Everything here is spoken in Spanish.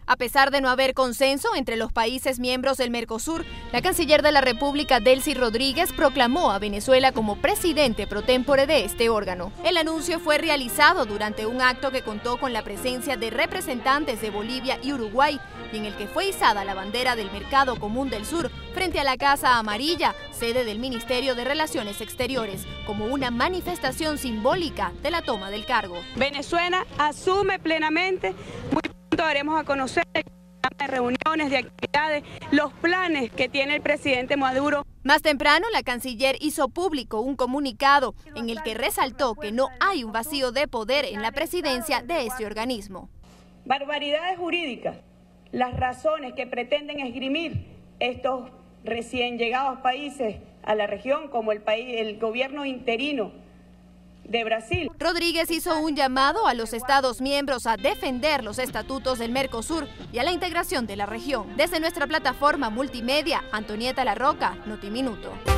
A pesar de no haber consenso entre los países miembros del Mercosur, la canciller de la República, Delcy Rodríguez, proclamó a Venezuela como presidente pro tempore de este órgano. El anuncio fue realizado durante un acto que contó con la presencia de representantes de Bolivia y Uruguay, y en el que fue izada la bandera del Mercado Común del Sur frente a la Casa Amarilla, sede del Ministerio de Relaciones Exteriores, como una manifestación simbólica de la toma del cargo. Venezuela asume plenamente, muy pronto daremos a conocer de reuniones, de actividades, los planes que tiene el presidente Maduro. Más temprano, la canciller hizo público un comunicado en el que resaltó que no hay un vacío de poder en la presidencia de este organismo. Barbaridades jurídicas, las razones que pretenden esgrimir estos recién llegados países a la región, como el gobierno interino de Brasil. Rodríguez hizo un llamado a los Estados miembros a defender los estatutos del Mercosur y a la integración de la región. Desde nuestra plataforma multimedia, Antonieta La Roca, Notiminuto.